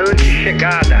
garante chegada.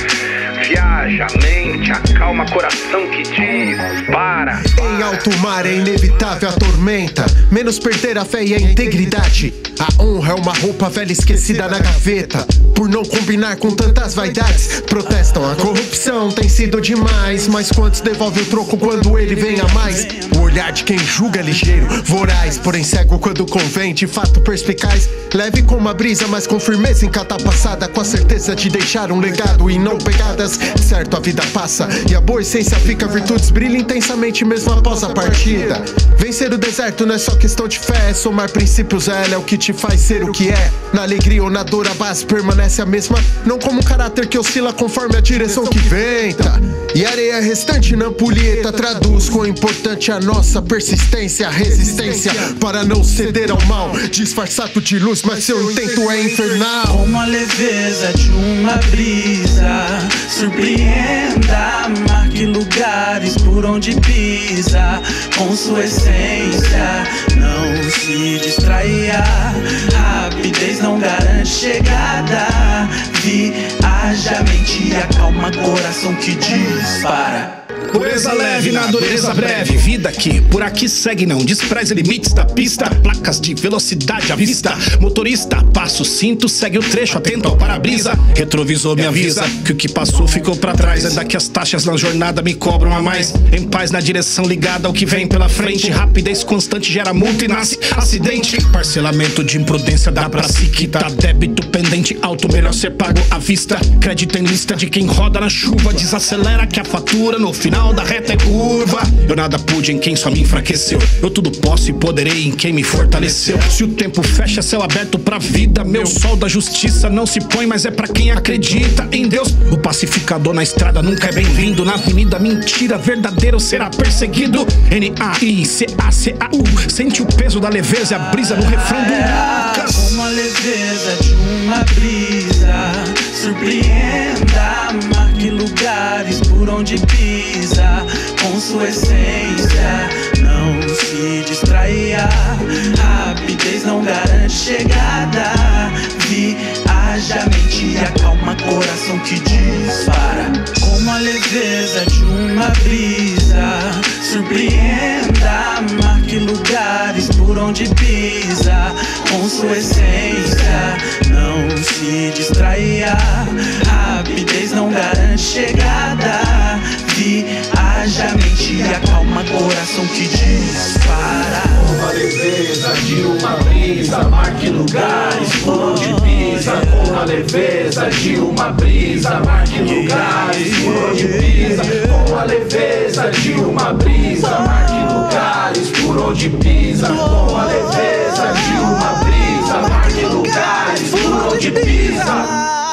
Viaja a mente, acalma coração que dispara. Em alto mar é inevitável a tormenta, menos perder a fé e a integridade. A honra é uma roupa velha esquecida na gaveta. Por não combinar com tantas vaidades, protestam a corrupção, tem sido demais. Mas quantos devolve o troco quando ele vem a mais? O olhar de quem julga é ligeiro, voraz, porém cego quando convém, de fato perspicaz. Leve como a brisa, mas com firmeza em cada passada, com a certeza de deixar um legado e não pegadas. Certo, a vida passa e a boa essência fica, virtudes brilham intensamente mesmo após a partida. Vencer o deserto não é só questão de fé, é somar princípios, ela é o que te faz ser o que é. Na alegria ou na dor a base permanece a mesma, não como um caráter que oscila conforme a direção que venta. E a areia restante na ampulheta traduz quão importante a nossa persistência, a resistência para não ceder ao mal, disfarçado de luz, mas seu intento é infernal. Como a leveza de uma brisa, surpreenda, marque lugares por onde pisa, com sua essência, não se distraia. Rapidez não garante chegada. Viaja a mente e acalma coração que dispara. Pureza leve na dureza breve, vida que por aqui segue, não despreze limites da pista. Placas de velocidade à vista, motorista passa o cinto, segue o trecho, atento ao para-brisa. Retrovisor me avisa que o que passou ficou pra trás. Ainda que as taxas na jornada me cobram a mais. Em paz na direção ligada ao que vem pela frente. Rapidez constante gera multa e nasce acidente. Parcelamento de imprudência dá pra se quitar. Débito pendente alto, melhor ser pago à vista. Crédito em lista de quem roda na chuva. Desacelera que a fatura no final da reta é curva. Eu nada pude em quem só me enfraqueceu. Eu tudo posso e poderei em quem me fortaleceu. Se o tempo fecha, céu aberto pra vida. Meu sol da justiça não se põe, mas é pra quem acredita em Deus. O pacificador na estrada nunca é bem-vindo. Na avenida mentira, verdadeiro será perseguido. N-A-I-C-A-C-A-U. Sente o peso da leveza e a brisa no refrão do Lucas. Como a leveza de uma brisa, surpreenda, marque lugares por onde pisa, com sua essência, não se distraia. Rapidez não garante chegada. Viaja a mente e acalma coração que dispara. Como a leveza de uma brisa, surpreenda, marque lugares por onde pisa, com sua essência, não se distraia. Rapidez não garante chegada. Viaja a mente e acalma coração que dispara. Com a leveza de uma brisa, marque lugares por onde pisa. Com a leveza de uma brisa, marque lugares por onde pisa. Com a leveza de uma brisa, marque lugares por onde pisa. Com a leveza de uma brisa, marque lugares por onde pisa.